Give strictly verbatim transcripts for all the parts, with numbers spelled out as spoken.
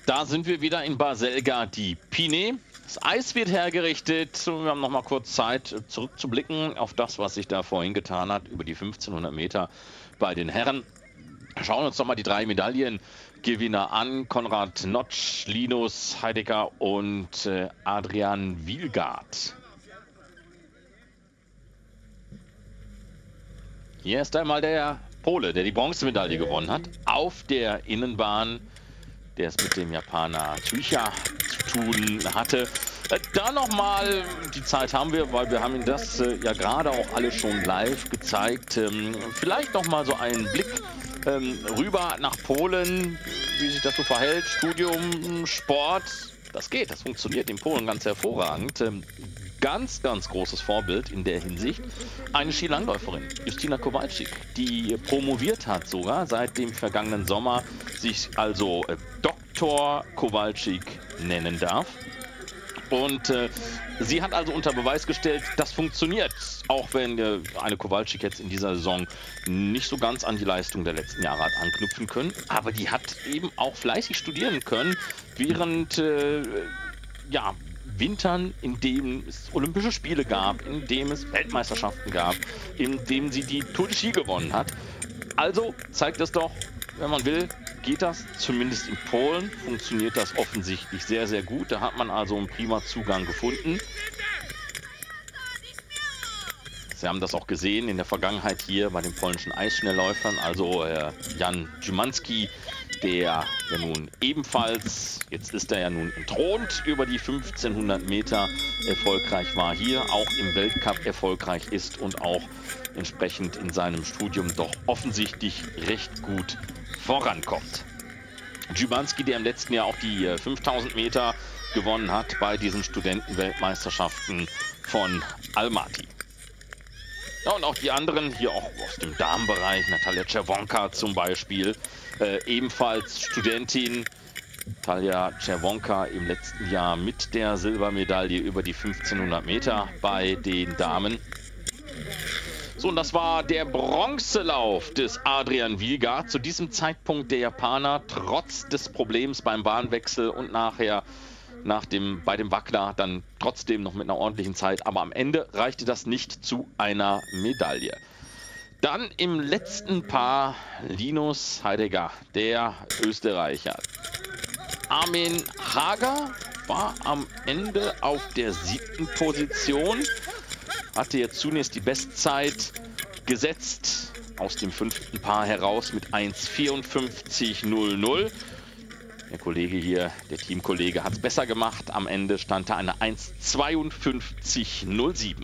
Da sind wir wieder in Baselga di Pine. Das Eis wird hergerichtet. Wir haben noch mal kurz Zeit, zurückzublicken auf das, was sich da vorhin getan hat, über die fünfzehnhundert Meter bei den Herren. Schauen uns doch mal die drei Medaillengewinner an. Konrad Notsch, Linus Heidegger und äh, Adrian Wielgart. Hier ist einmal der Pole, der die Bronzemedaille gewonnen hat, auf der Innenbahn, der es mit dem Japaner Tsuchiya zu tun hatte. Äh, da nochmal, die Zeit haben wir, weil wir haben Ihnen das äh, ja gerade auch alle schon live gezeigt. Ähm, vielleicht nochmal so einen Blick ähm, rüber nach Polen, wie sich das so verhält. Studium, Sport, das geht, das funktioniert in Polen ganz hervorragend. Ähm, Ganz, ganz großes Vorbild in der Hinsicht. Eine Skilangläuferin, Justyna Kowalczyk, die promoviert hat sogar seit dem vergangenen Sommer, sich also äh, Doktor Kowalczyk nennen darf. Und äh, sie hat also unter Beweis gestellt, das funktioniert, auch wenn äh, eine Kowalczyk jetzt in dieser Saison nicht so ganz an die Leistung der letzten Jahre hat anknüpfen können. Aber die hat eben auch fleißig studieren können, während äh, ja, Wintern, in dem es Olympische Spiele gab, in dem es Weltmeisterschaften gab, in dem sie die Tour de Ski gewonnen hat. Also zeigt es doch, wenn man will, geht das, zumindest in Polen, funktioniert das offensichtlich sehr, sehr gut. Da hat man also einen prima Zugang gefunden. Sie haben das auch gesehen in der Vergangenheit hier bei den polnischen Eisschnellläufern, also äh, Jan Szymanski, der ja nun ebenfalls, jetzt ist er ja nun entthront, über die fünfzehnhundert Meter erfolgreich war hier, auch im Weltcup erfolgreich ist und auch entsprechend in seinem Studium doch offensichtlich recht gut vorankommt. Szymanski, der im letzten Jahr auch die fünftausend Meter gewonnen hat bei diesen Studentenweltmeisterschaften von Almaty. Ja, und auch die anderen, hier auch aus dem Damenbereich, Natalia Czerwonka zum Beispiel, äh, ebenfalls Studentin. Natalia Czerwonka im letzten Jahr mit der Silbermedaille über die fünfzehnhundert Meter bei den Damen. So, und das war der Bronzelauf des Adrian Wielgart. Zu diesem Zeitpunkt der Japaner, trotz des Problems beim Bahnwechsel und nachher nach dem, bei dem Wackler dann trotzdem noch mit einer ordentlichen Zeit. Aber am Ende reichte das nicht zu einer Medaille. Dann im letzten Paar Linus Heidegger, der Österreicher. Armin Hager war am Ende auf der siebten Position. Hatte jetzt zunächst die Bestzeit gesetzt aus dem fünften Paar heraus mit eins vierundfünfzig null null. Der Kollege hier, der Teamkollege, hat es besser gemacht. Am Ende stand da eine eins zweiundfünfzig null sieben.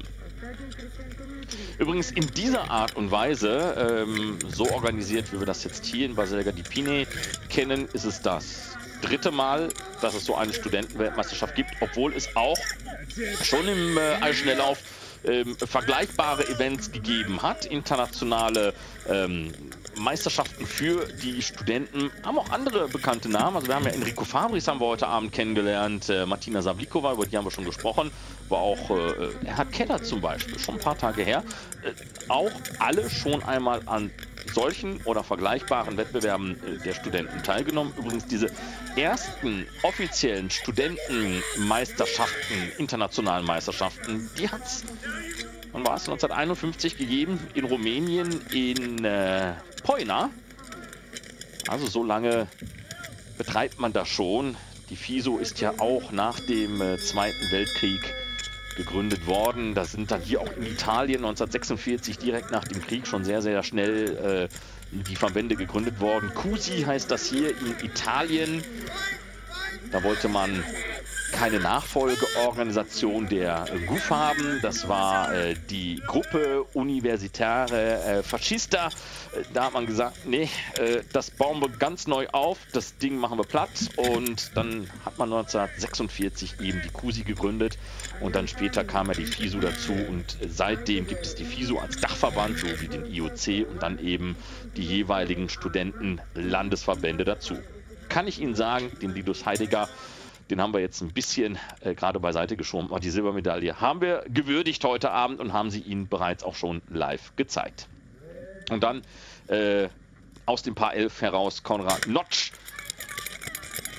Übrigens in dieser Art und Weise, ähm, so organisiert, wie wir das jetzt hier in Baselga di Pine kennen, ist es das dritte Mal, dass es so eine Studentenweltmeisterschaft gibt, obwohl es auch schon im äh, Eisschnelllauf ähm, vergleichbare Events gegeben hat, internationale ähm, Meisterschaften für die Studenten, haben auch andere bekannte Namen. Also wir haben ja Enrico Fabris haben wir heute Abend kennengelernt, äh, Martina Sablikova, über die haben wir schon gesprochen, war auch äh, Erhard Keller zum Beispiel, schon ein paar Tage her. Äh, auch alle schon einmal an solchen oder vergleichbaren Wettbewerben äh, der Studenten teilgenommen. Übrigens diese ersten offiziellen Studentenmeisterschaften, internationalen Meisterschaften, die hat es, wann war es, neunzehnhunderteinundfünfzig gegeben, in Rumänien, in äh, Poina. Also so lange betreibt man das schon. Die FISO ist ja auch nach dem äh, Zweiten Weltkrieg gegründet worden. Da sind dann hier auch in Italien neunzehnhundertsechsundvierzig direkt nach dem Krieg schon sehr, sehr schnell äh, die Verbände gegründet worden. CUSI heißt das hier in Italien. Da wollte man keine Nachfolgeorganisation der G U F haben. Das war äh, die Gruppe Universitäre äh, Fascista. Äh, da hat man gesagt, nee, äh, das bauen wir ganz neu auf, das Ding machen wir platt. Und dann hat man neunzehnhundertsechsundvierzig eben die CUSI gegründet und dann später kam ja die FISO dazu und äh, seitdem gibt es die FISO als Dachverband, so wie den I O C und dann eben die jeweiligen Studentenlandesverbände dazu. Kann ich Ihnen sagen, den Linus Heidegger, den haben wir jetzt ein bisschen äh, gerade beiseite geschoben. Aber die Silbermedaille haben wir gewürdigt heute Abend und haben sie Ihnen bereits auch schon live gezeigt. Und dann äh, aus dem Paar elf heraus Konrad Notsch.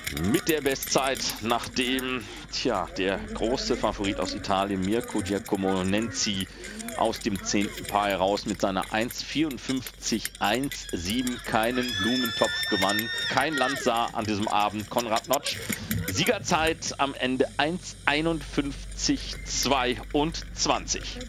mit der Bestzeit, nachdem tja, der große Favorit aus Italien, Mirko Giacomo Nenzi, aus dem zehnten Paar heraus mit seiner eins vierundfünfzig eins sieben keinen Blumentopf gewann. Kein Land sah an diesem Abend Konrad Notsch. Siegerzeit am Ende eins einundfünfzig zweiundzwanzig.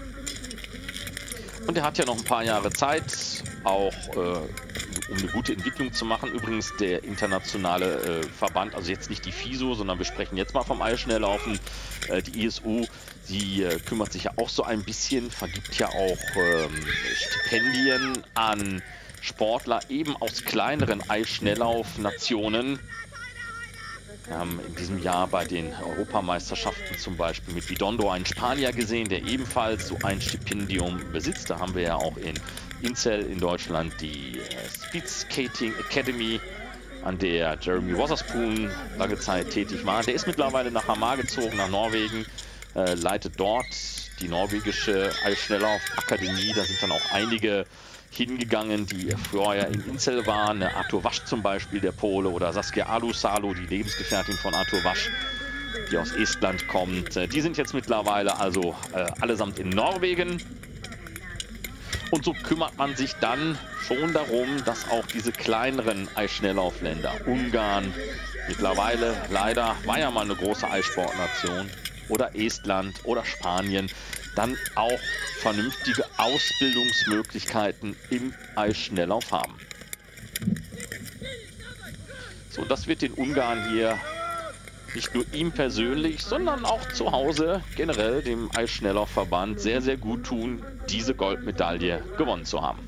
Und er hat ja noch ein paar Jahre Zeit, auch äh, um eine gute Entwicklung zu machen. Übrigens der internationale äh, Verband, also jetzt nicht die FISO, sondern wir sprechen jetzt mal vom Eisschnelllaufen. Äh, die I S U, die äh, kümmert sich ja auch so ein bisschen, vergibt ja auch ähm, Stipendien an Sportler eben aus kleineren Eisschnelllaufnationen. Wir haben in diesem Jahr bei den Europameisterschaften zum Beispiel mit Vidondo einen Spanier gesehen, der ebenfalls so ein Stipendium besitzt. Da haben wir ja auch in Inzell in Deutschland die äh, Speed Skating Academy, an der Jeremy Wotherspoon lange Zeit tätig war. Der ist mittlerweile nach Hamar gezogen, nach Norwegen, äh, leitet dort die norwegische Eisschnelllauf-Akademie. Da sind dann auch einige hingegangen, die vorher in Inzell waren. Arthur Wasch zum Beispiel, der Pole, oder Saskia Alusalo, die Lebensgefährtin von Arthur Wasch, die aus Estland kommt. Die sind jetzt mittlerweile also äh, allesamt in Norwegen. Und so kümmert man sich dann schon darum, dass auch diese kleineren Eisschnelllaufländer, Ungarn, mittlerweile leider war ja mal eine große Eissportnation, oder Estland oder Spanien, dann auch vernünftige Ausbildungsmöglichkeiten im Eisschnelllauf haben. So, das wird den Ungarn hier nicht nur ihm persönlich, sondern auch zu Hause generell dem Eisschnelllaufverband sehr, sehr gut tun, diese Goldmedaille gewonnen zu haben.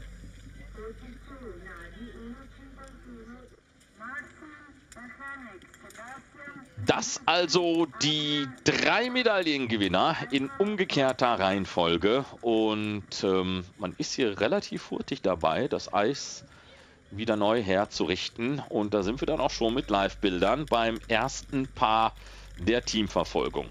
Das also die drei Medaillengewinner in umgekehrter Reihenfolge, und ähm, man ist hier relativ hurtig dabei, das Eis wieder neu herzurichten, und da sind wir dann auch schon mit Live-Bildern beim ersten Paar der Teamverfolgung.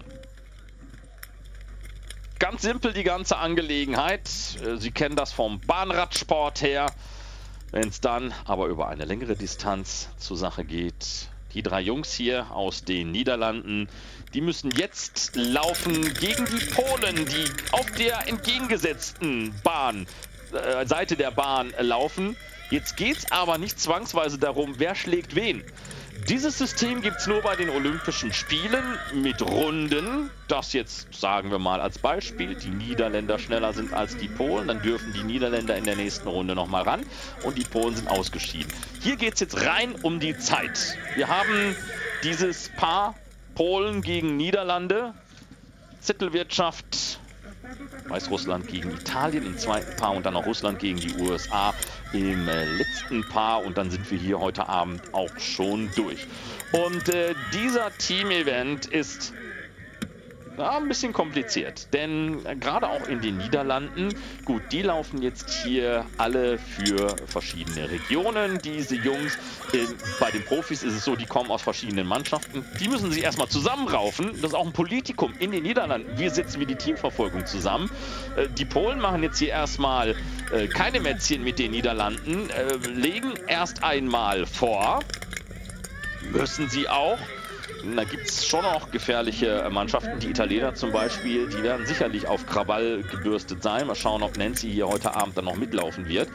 Ganz simpel die ganze Angelegenheit, Sie kennen das vom Bahnradsport her, wenn es dann aber über eine längere Distanz zur Sache geht. Die drei Jungs hier aus den Niederlanden, die müssen jetzt laufen gegen die Polen, die auf der entgegengesetzten Bahn, äh, Seite der Bahn laufen. Jetzt geht es aber nicht zwangsweise darum, wer schlägt wen. Dieses System gibt es nur bei den Olympischen Spielen mit Runden. Das jetzt sagen wir mal als Beispiel, die Niederländer schneller sind als die Polen, dann dürfen die Niederländer in der nächsten Runde nochmal ran und die Polen sind ausgeschieden. Hier geht es jetzt rein um die Zeit. Wir haben dieses Paar Polen gegen Niederlande, Zettelwirtschaft, Weißrussland gegen Italien im zweiten Paar und dann auch Russland gegen die U S A im äh, letzten Paar, und dann sind wir hier heute Abend auch schon durch. Und äh, dieser Team-Event ist ja, ein bisschen kompliziert, denn äh, gerade auch in den Niederlanden, gut, die laufen jetzt hier alle für verschiedene Regionen, diese Jungs. Äh, bei den Profis ist es so, die kommen aus verschiedenen Mannschaften, die müssen sich erstmal zusammenraufen. Das ist auch ein Politikum in den Niederlanden. Wie setzen wir die Teamverfolgung zusammen? Äh, die Polen machen jetzt hier erstmal äh, keine Mätzchen mit den Niederlanden, äh, legen erst einmal vor, müssen sie auch. Da gibt es schon auch gefährliche Mannschaften, die Italiener zum Beispiel, die werden sicherlich auf Krawall gebürstet sein. Mal schauen, ob Nenzi hier heute Abend dann noch mitlaufen wird.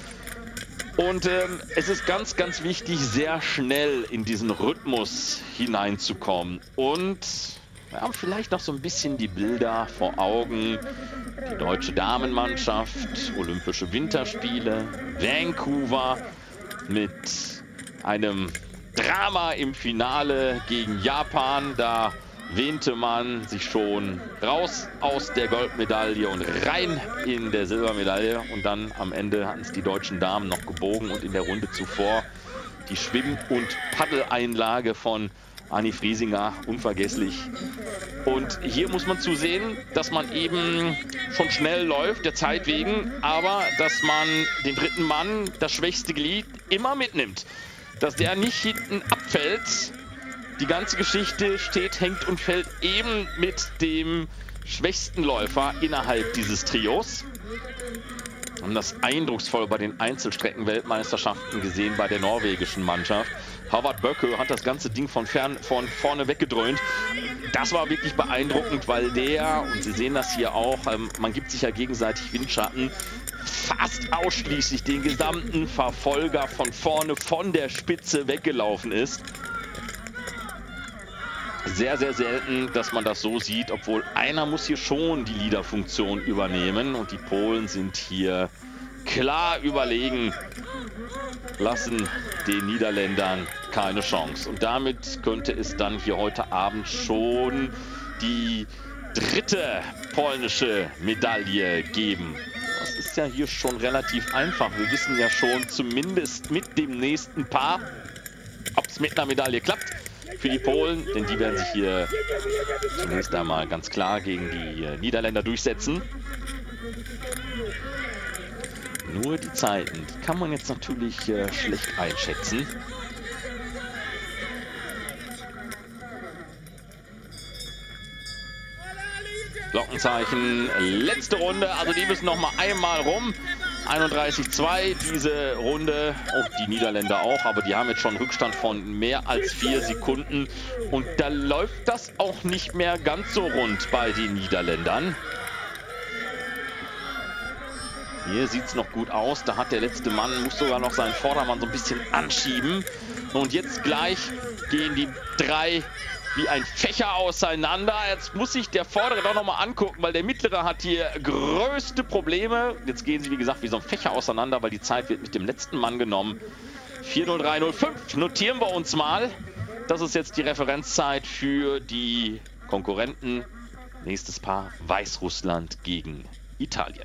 Und ähm, es ist ganz, ganz wichtig, sehr schnell in diesen Rhythmus hineinzukommen. Und wir haben vielleicht noch so ein bisschen die Bilder vor Augen. Die deutsche Damenmannschaft, Olympische Winterspiele, Vancouver mit einem Drama im Finale gegen Japan. Da wähnte man sich schon raus aus der Goldmedaille und rein in der Silbermedaille. Und dann am Ende hatten es die deutschen Damen noch gebogen, und in der Runde zuvor die Schwimm- und Paddeleinlage von Anni Friesinger, unvergesslich. Und hier muss man zusehen, dass man eben schon schnell läuft, der Zeit wegen, aber dass man den dritten Mann, das schwächste Glied, immer mitnimmt. Dass der nicht hinten abfällt. Die ganze Geschichte steht, hängt und fällt eben mit dem schwächsten Läufer innerhalb dieses Trios. Wir haben das eindrucksvoll bei den Einzelstrecken-Weltmeisterschaften gesehen bei der norwegischen Mannschaft. Howard Böcke hat das ganze Ding von, fern, von vorne weggedröhnt. Das war wirklich beeindruckend, weil der, und Sie sehen das hier auch, ähm, man gibt sich ja gegenseitig Windschatten, fast ausschließlich den gesamten Verfolger von vorne, von der Spitze weggelaufen ist. Sehr, sehr selten, dass man das so sieht, obwohl einer muss hier schon die Leaderfunktion übernehmen und die Polen sind hier klar überlegen, lassen den Niederländern keine Chance. Und damit könnte es dann hier heute Abend schon die dritte polnische Medaille geben. Das ist ja hier schon relativ einfach. Wir wissen ja schon zumindest mit dem nächsten Paar, ob es mit einer Medaille klappt für die Polen, denn die werden sich hier zunächst einmal ganz klar gegen die Niederländer durchsetzen. Nur die Zeiten, die kann man jetzt natürlich äh, schlecht einschätzen. Glockenzeichen, letzte Runde, also die müssen noch mal einmal rum. einunddreißig zwei, diese Runde, oh, die Niederländer auch, aber die haben jetzt schon einen Rückstand von mehr als vier Sekunden. Und da läuft das auch nicht mehr ganz so rund bei den Niederländern. Hier sieht es noch gut aus, da hat der letzte Mann, muss sogar noch seinen Vordermann so ein bisschen anschieben. Und jetzt gleich gehen die drei wie ein Fächer auseinander. Jetzt muss sich der Vordere doch noch mal angucken, weil der Mittlere hat hier größte Probleme. Jetzt gehen sie, wie gesagt, wie so ein Fächer auseinander, weil die Zeit wird mit dem letzten Mann genommen. vier null drei null fünf notieren wir uns mal. Das ist jetzt die Referenzzeit für die Konkurrenten. Nächstes Paar Weißrussland gegen Italien.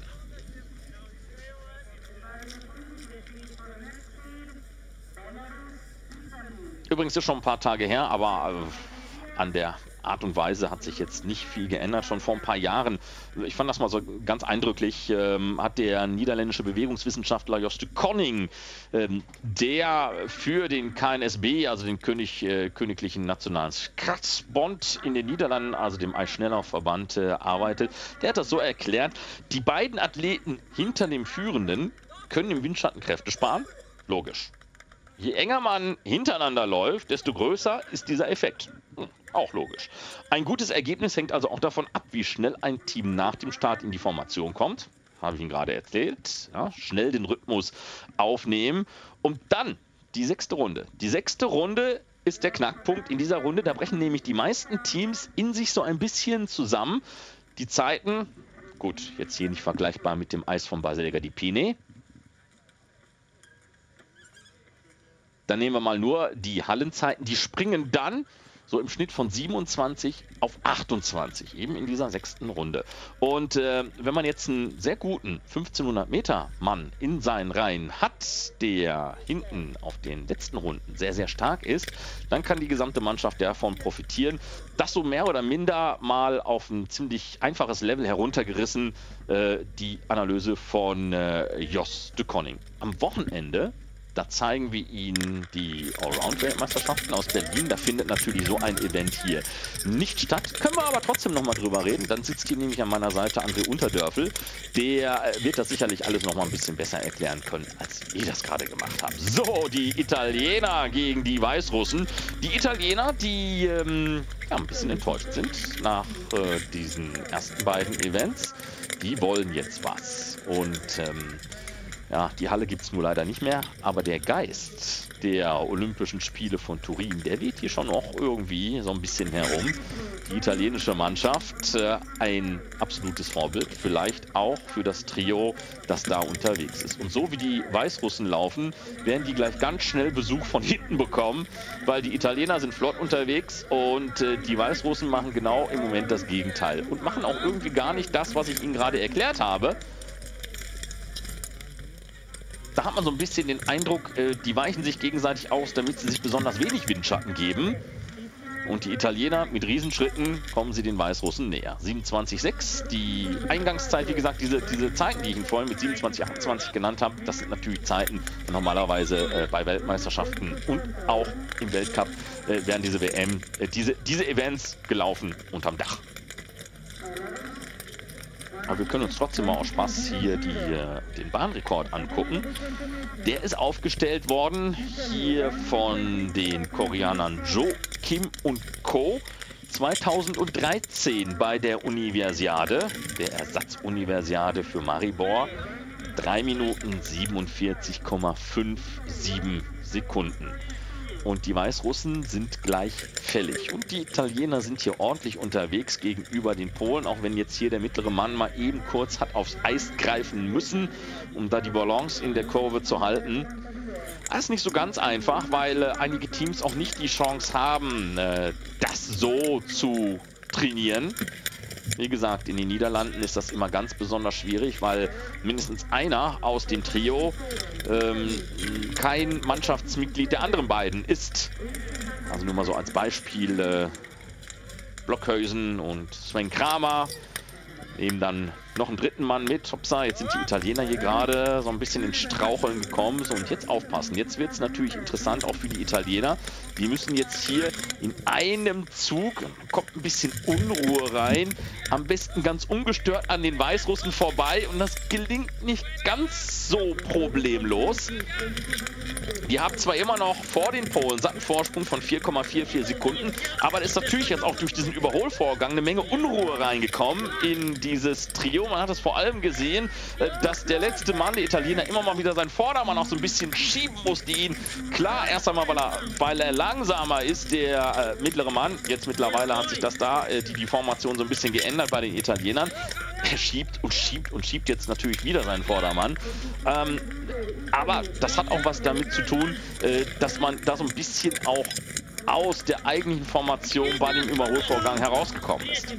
Übrigens ist schon ein paar Tage her, aber äh, an der Art und Weise hat sich jetzt nicht viel geändert. Schon vor ein paar Jahren, ich fand das mal so ganz eindrücklich, ähm, hat der niederländische Bewegungswissenschaftler Jos de Koning, ähm, der für den K N S B, also den König, äh, Königlichen Nationalen Schatzbond in den Niederlanden, also dem Eisschnelllaufverband, äh, arbeitet, der hat das so erklärt, die beiden Athleten hinter dem Führenden können im Windschatten Kräfte sparen. Logisch. Je enger man hintereinander läuft, desto größer ist dieser Effekt. Hm, auch logisch. Ein gutes Ergebnis hängt also auch davon ab, wie schnell ein Team nach dem Start in die Formation kommt. Habe ich Ihnen gerade erzählt. Ja, schnell den Rhythmus aufnehmen. Und dann die sechste Runde. Die sechste Runde ist der Knackpunkt in dieser Runde. Da brechen nämlich die meisten Teams in sich so ein bisschen zusammen. Die Zeiten, gut, jetzt hier nicht vergleichbar mit dem Eis von Baselga di Pine. Dann nehmen wir mal nur die Hallenzeiten. Die springen dann so im Schnitt von siebenundzwanzig auf achtundzwanzig, eben in dieser sechsten Runde. Und äh, wenn man jetzt einen sehr guten fünfzehnhundert Meter Mann in seinen Reihen hat, der hinten auf den letzten Runden sehr, sehr stark ist, dann kann die gesamte Mannschaft davon profitieren. Das so mehr oder minder mal auf ein ziemlich einfaches Level heruntergerissen, äh, die Analyse von äh, Jos de Koning. Am Wochenende, da zeigen wir Ihnen die Allround-Weltmeisterschaften aus Berlin. Da findet natürlich so ein Event hier nicht statt. Können wir aber trotzdem noch mal drüber reden. Dann sitzt hier nämlich an meiner Seite André Unterdörfel. Der wird das sicherlich alles noch mal ein bisschen besser erklären können, als ich das gerade gemacht habe. So, die Italiener gegen die Weißrussen. Die Italiener, die ähm, ja, ein bisschen enttäuscht sind nach äh, diesen ersten beiden Events. Die wollen jetzt was. Und ähm, ja, die Halle gibt es nur leider nicht mehr, aber der Geist der Olympischen Spiele von Turin, der weht hier schon noch irgendwie so ein bisschen herum. Die italienische Mannschaft, äh, ein absolutes Vorbild, vielleicht auch für das Trio, das da unterwegs ist. Und so wie die Weißrussen laufen, werden die gleich ganz schnell Besuch von hinten bekommen, weil die Italiener sind flott unterwegs und äh, die Weißrussen machen genau im Moment das Gegenteil und machen auch irgendwie gar nicht das, was ich Ihnen gerade erklärt habe. Da hat man so ein bisschen den Eindruck, äh, die weichen sich gegenseitig aus, damit sie sich besonders wenig Windschatten geben. Und die Italiener mit Riesenschritten kommen sie den Weißrussen näher. siebenundzwanzig sechs, die Eingangszeit, wie gesagt, diese, diese Zeiten, die ich Ihnen vorhin mit siebenundzwanzig achtundzwanzig genannt habe, das sind natürlich Zeiten, normalerweise äh, bei Weltmeisterschaften und auch im Weltcup äh, werden diese W M, äh, diese, diese Events gelaufen unterm Dach. Aber wir können uns trotzdem mal aus Spaß hier die, den Bahnrekord angucken. Der ist aufgestellt worden hier von den Koreanern Jo, Kim und Co. zweitausenddreizehn bei der Universiade, der Ersatzuniversiade für Maribor. drei Minuten siebenundvierzig Komma siebenundfünfzig Sekunden. Und die Weißrussen sind gleich fällig. Und die Italiener sind hier ordentlich unterwegs gegenüber den Polen, auch wenn jetzt hier der mittlere Mann mal eben kurz hat aufs Eis greifen müssen, um da die Balance in der Kurve zu halten. Das ist nicht so ganz einfach, weil äh, einige Teams auch nicht die Chance haben, äh, das so zu trainieren. Wie gesagt, in den Niederlanden ist das immer ganz besonders schwierig, weil mindestens einer aus dem Trio ähm, kein Mannschaftsmitglied der anderen beiden ist. Also nur mal so als Beispiel äh, Blockhausen und Sven Kramer. Nehmen dann noch einen dritten Mann mit. Hopsa, jetzt sind die Italiener hier gerade so ein bisschen ins Straucheln gekommen. So, und jetzt aufpassen. Jetzt wird es natürlich interessant, auch für die Italiener. Die müssen jetzt hier in einem Zug, kommt ein bisschen Unruhe rein, am besten ganz ungestört an den Weißrussen vorbei. Und das gelingt nicht ganz so problemlos. Die haben zwar immer noch vor den Polen satten Vorsprung von vier Komma vierundvierzig Sekunden, aber da ist natürlich jetzt auch durch diesen Überholvorgang eine Menge Unruhe reingekommen in dieses Trio. Man hat es vor allem gesehen, dass der letzte Mann, der Italiener, immer mal wieder seinen Vordermann auch so ein bisschen schieben musste. Ihn klar, erst einmal, weil er, weil er langsamer ist, der äh, mittlere Mann. Jetzt mittlerweile hat sich das da, äh, die, die Formation so ein bisschen geändert bei den Italienern. Er schiebt und schiebt und schiebt jetzt natürlich wieder seinen Vordermann. Ähm, aber das hat auch was damit zu tun, äh, dass man da so ein bisschen auch aus der eigentlichen Formation bei dem Überholvorgang herausgekommen ist.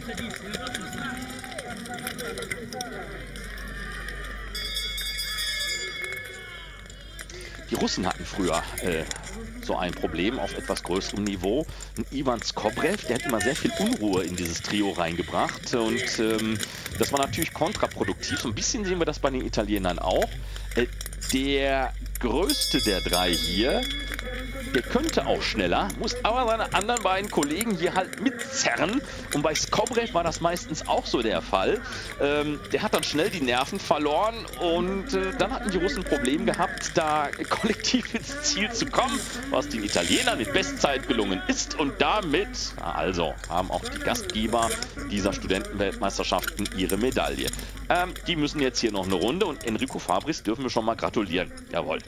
Die Russen hatten früher äh, so ein Problem auf etwas größerem Niveau. Ein Ivan Skobrev, der hat immer sehr viel Unruhe in dieses Trio reingebracht und ähm, das war natürlich kontraproduktiv. So ein bisschen sehen wir das bei den Italienern auch. Äh, der größte der drei hier, der könnte auch schneller, muss aber seine anderen beiden Kollegen hier halt mitzerren. Und bei Skobrev war das meistens auch so der Fall. Ähm, der hat dann schnell die Nerven verloren und äh, dann hatten die Russen ein Problem gehabt, da kollektiv ins Ziel zu kommen, was den Italienern in Bestzeit gelungen ist. Und damit, also, haben auch die Gastgeber dieser Studentenweltmeisterschaften ihre Medaille. Ähm, die müssen jetzt hier noch eine Runde und Enrico Fabris dürfen wir schon mal gratulieren. Jawohl.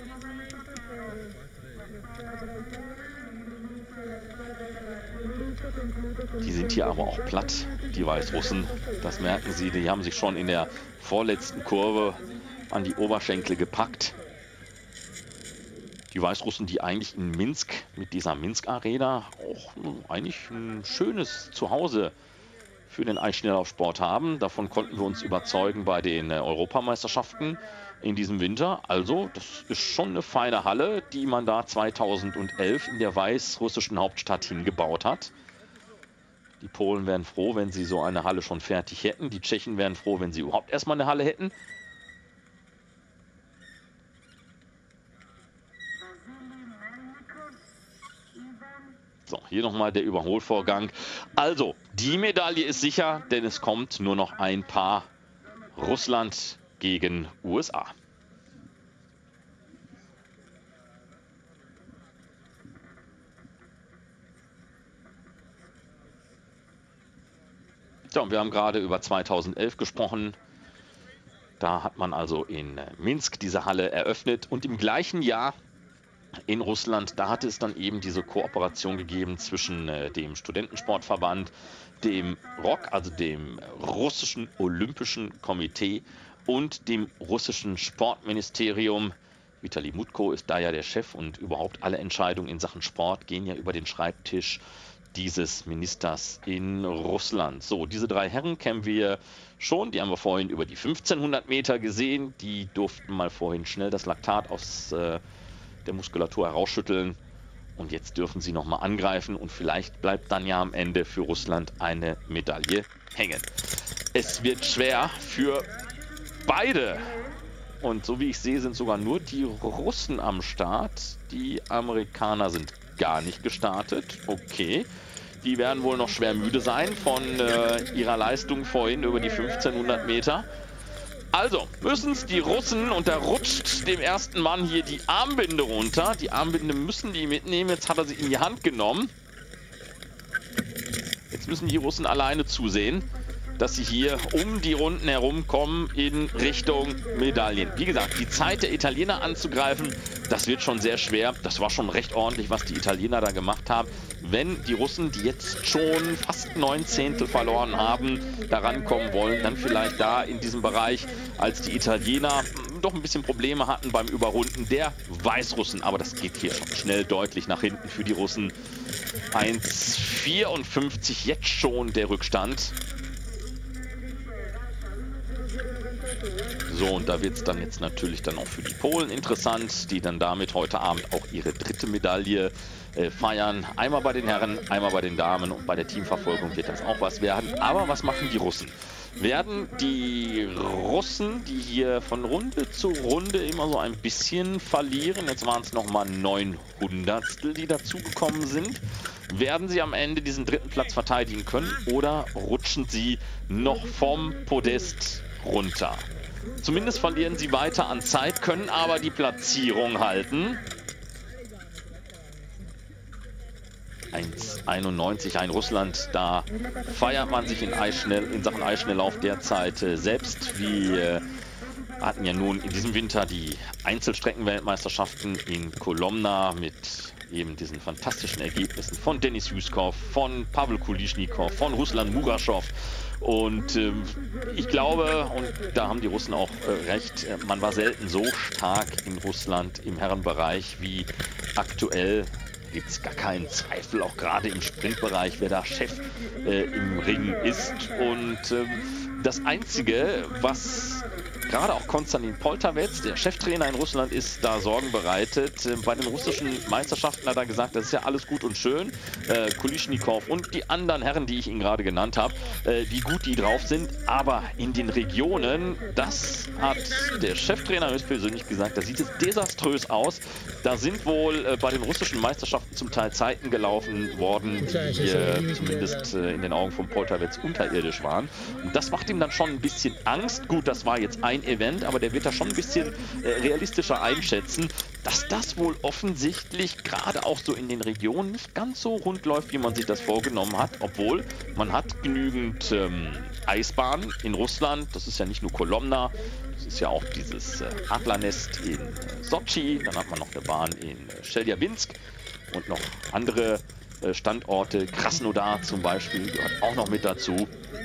Die sind hier aber auch platt, die Weißrussen. Das merken sie. Die haben sich schon in der vorletzten Kurve an die Oberschenkel gepackt. Die Weißrussen, die eigentlich in Minsk mit dieser Minsk-Arena auch eigentlich ein schönes Zuhause für den Eisschnelllaufsport haben. Davon konnten wir uns überzeugen bei den Europameisterschaften in diesem Winter. Also, das ist schon eine feine Halle, die man da zweitausendelf in der weißrussischen Hauptstadt hingebaut hat. Die Polen wären froh, wenn sie so eine Halle schon fertig hätten. Die Tschechen wären froh, wenn sie überhaupt erstmal eine Halle hätten. So, hier nochmal der Überholvorgang. Also, die Medaille ist sicher, denn es kommt nur noch ein Paar. Russland gegen U S A. So, wir haben gerade über zweitausendelf gesprochen. Da hat man also in Minsk diese Halle eröffnet und im gleichen Jahr in Russland, da hatte es dann eben diese Kooperation gegeben zwischen äh, dem Studentensportverband, dem R O K, also dem russischen Olympischen Komitee und dem russischen Sportministerium. Vitali Mutko ist da ja der Chef und überhaupt alle Entscheidungen in Sachen Sport gehen ja über den Schreibtisch dieses Ministers in Russland. So, diese drei Herren kennen wir schon. Die haben wir vorhin über die fünfzehnhundert Meter gesehen. Die durften mal vorhin schnell das Laktat aus äh, der Muskulatur herausschütteln. Und jetzt dürfen sie nochmal angreifen. Und vielleicht bleibt dann ja am Ende für Russland eine Medaille hängen. Es wird schwer für beide. Und so wie ich sehe, sind sogar nur die Russen am Start. Die Amerikaner sind gar nicht gestartet. Okay. Die werden wohl noch schwer müde sein von äh, ihrer Leistung vorhin über die fünfzehnhundert Meter. Also müssen es die Russen, und da rutscht dem ersten Mann hier die Armbinde runter. Die Armbinde müssen die mitnehmen. Jetzt hat er sie in die Hand genommen. Jetzt müssen die Russen alleine zusehen, dass sie hier um die Runden herum kommen in Richtung Medaillen. Wie gesagt, die Zeit der Italiener anzugreifen, das wird schon sehr schwer. Das war schon recht ordentlich, was die Italiener da gemacht haben. Wenn die Russen, die jetzt schon fast neun Zehntel verloren haben, da rankommen wollen, dann vielleicht da in diesem Bereich, als die Italiener doch ein bisschen Probleme hatten beim Überrunden der Weißrussen. Aber das geht hier schon schnell deutlich nach hinten für die Russen. eins vierundfünfzig jetzt schon der Rückstand. So, und da wird es dann jetzt natürlich dann auch für die Polen interessant, die dann damit heute Abend auch ihre dritte Medaille äh, feiern. Einmal bei den Herren, einmal bei den Damen, und bei der Teamverfolgung wird das auch was werden. Aber was machen die Russen? Werden die Russen, die hier von Runde zu Runde immer so ein bisschen verlieren, jetzt waren es nochmal neun Hundertstel, die dazugekommen sind, werden sie am Ende diesen dritten Platz verteidigen können, oder rutschen sie noch vom Podest runter? Zumindest verlieren sie weiter an Zeit, können aber die Platzierung halten. eins einundneunzig, ein Russland, da feiert man sich in, Eisschnell, in Sachen Eisschnelllauf derzeit äh, selbst. Wir äh, hatten ja nun in diesem Winter die Einzelstreckenweltmeisterschaften in Kolomna mit eben diesen fantastischen Ergebnissen von Denis Juskov, von Pavel Kulischnikow, von Ruslan Muraschow. Und ähm, ich glaube, und da haben die Russen auch äh, recht, äh, man war selten so stark in Russland im Herrenbereich wie aktuell. Gibt es gar keinen Zweifel, auch gerade im Sprintbereich, wer da Chef äh, im Ring ist. Und ähm, das Einzige, was gerade auch Konstantin Poltavets, der Cheftrainer in Russland, ist, da Sorgen bereitet. Äh, bei den russischen Meisterschaften hat er gesagt, das ist ja alles gut und schön. Äh, Kulischnikow und die anderen Herren, die ich Ihnen gerade genannt habe, äh, wie gut die drauf sind. Aber in den Regionen, das hat der Cheftrainer höchstpersönlich gesagt, da sieht es desaströs aus. Da sind wohl äh, bei den russischen Meisterschaften zum Teil Zeiten gelaufen worden, die äh, zumindest äh, in den Augen von Poltavets unterirdisch waren. Und das macht ihm dann schon ein bisschen Angst. Gut, das war jetzt ein Event, aber der wird da schon ein bisschen äh, realistischer einschätzen, dass das wohl offensichtlich gerade auch so in den Regionen nicht ganz so rund läuft, wie man sich das vorgenommen hat, obwohl man hat genügend ähm, Eisbahnen in Russland. Das ist ja nicht nur Kolomna, das ist ja auch dieses äh, Adlernest in äh, Sotschi, dann hat man noch eine Bahn in äh, Chelyabinsk und noch andere äh, Standorte, Krasnodar zum Beispiel, gehört auch noch mit dazu.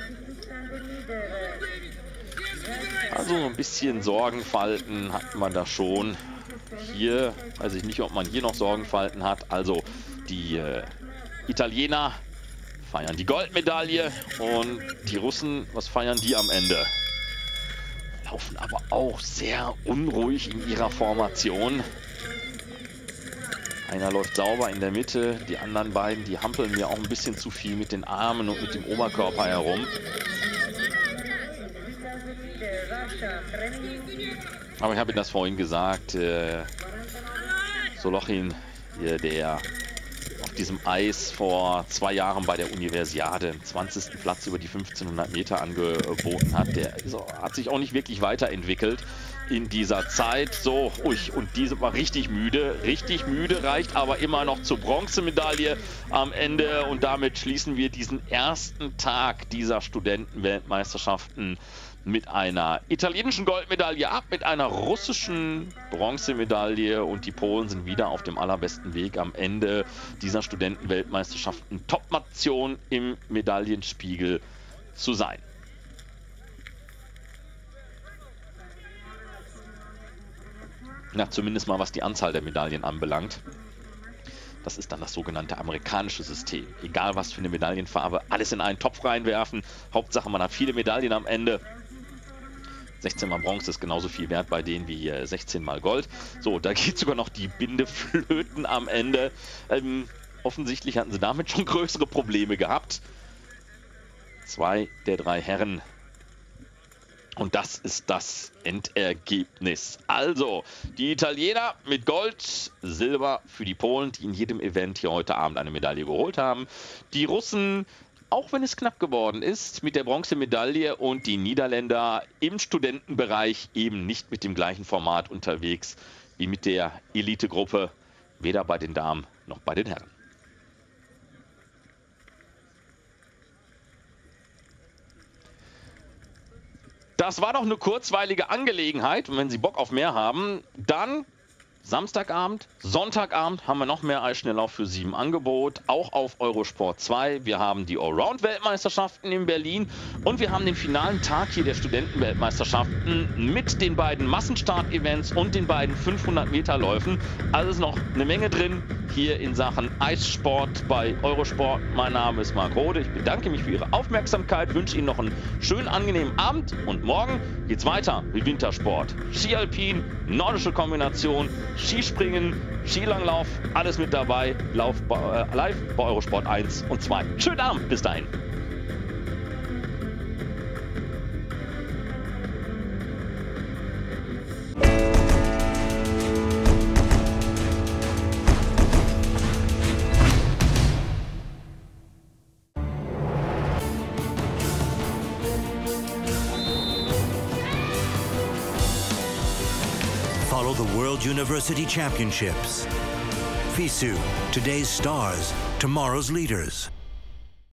Also so ein bisschen Sorgenfalten hat man da schon. Hier weiß ich nicht, ob man hier noch Sorgenfalten hat. Also die äh, Italiener feiern die Goldmedaille und die Russen, was feiern die am Ende? Laufen aber auch sehr unruhig in ihrer Formation. Einer läuft sauber in der Mitte, die anderen beiden, die hampeln mir auch ein bisschen zu viel mit den Armen und mit dem Oberkörper herum. Aber ich habe Ihnen das vorhin gesagt, äh, Solochin, äh, der auf diesem Eis vor zwei Jahren bei der Universiade den zwanzigsten Platz über die fünfzehnhundert Meter angeboten hat, der ist, hat sich auch nicht wirklich weiterentwickelt in dieser Zeit. So, ui, und diese war richtig müde, richtig müde, reicht aber immer noch zur Bronzemedaille am Ende. Und damit schließen wir diesen ersten Tag dieser Studentenweltmeisterschaften mit einer italienischen Goldmedaille ab, mit einer russischen Bronzemedaille, und die Polen sind wieder auf dem allerbesten Weg am Ende dieser Studentenweltmeisterschaften Top-Nation im Medaillenspiegel zu sein. Na, zumindest mal was die Anzahl der Medaillen anbelangt. Das ist dann das sogenannte amerikanische System. Egal was für eine Medaillenfarbe, alles in einen Topf reinwerfen. Hauptsache man hat viele Medaillen am Ende. sechzehn mal Bronze ist genauso viel wert bei denen wie sechzehn mal Gold. So, da geht sogar noch die Binde flöten am Ende. Ähm, offensichtlich hatten sie damit schon größere Probleme gehabt. Zwei der drei Herren Und das ist das Endergebnis. Also, die Italiener mit Gold, Silber für die Polen, die in jedem Event hier heute Abend eine Medaille geholt haben. Die Russen, auch wenn es knapp geworden ist, mit der Bronzemedaille, und die Niederländer im Studentenbereich eben nicht mit dem gleichen Format unterwegs wie mit der Elitegruppe, weder bei den Damen noch bei den Herren. Das war doch eine kurzweilige Angelegenheit, und wenn Sie Bock auf mehr haben, dann Samstagabend, Sonntagabend haben wir noch mehr Eisschnelllauf für Sie im Angebot, auch auf Eurosport zwei. Wir haben die Allround-Weltmeisterschaften in Berlin und wir haben den finalen Tag hier der Studentenweltmeisterschaften mit den beiden Massenstart-Events und den beiden fünfhundert Meter Läufen. Also ist noch eine Menge drin hier in Sachen Eissport bei Eurosport. Mein Name ist Marc Rode. Ich bedanke mich für Ihre Aufmerksamkeit, wünsche Ihnen noch einen schönen, angenehmen Abend, und morgen geht's weiter mit Wintersport. Ski Alpin, nordische Kombination, Skispringen, Skilanglauf, alles mit dabei. Lauf bei, äh, live bei Eurosport eins und zwei. Schönen Abend, bis dahin. Follow the World University Championships. FISU, today's stars, tomorrow's leaders.